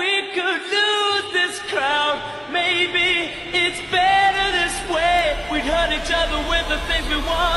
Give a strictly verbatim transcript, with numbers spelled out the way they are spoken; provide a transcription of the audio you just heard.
we could lose this crowd. Maybe it's better this way. We'd hurt each other with the things we want.